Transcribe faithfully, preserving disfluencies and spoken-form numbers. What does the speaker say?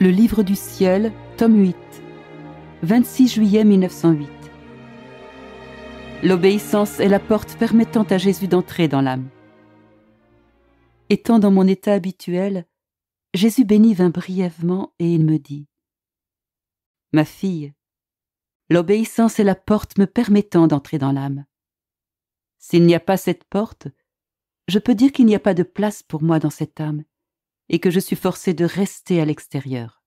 Le livre du ciel, tome huit, vingt-six juillet mille neuf cent huit. L'obéissance est la porte permettant à Jésus d'entrer dans l'âme. Étant dans mon état habituel, Jésus béni vint brièvement et il me dit : « Ma fille, l'obéissance est la porte me permettant d'entrer dans l'âme. S'il n'y a pas cette porte, je peux dire qu'il n'y a pas de place pour moi dans cette âme et que je suis forcé de rester à l'extérieur.